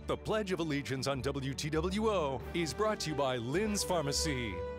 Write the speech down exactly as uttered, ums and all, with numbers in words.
The Pledge of Allegiance on W T W O is brought to you by Lynn's Pharmacy.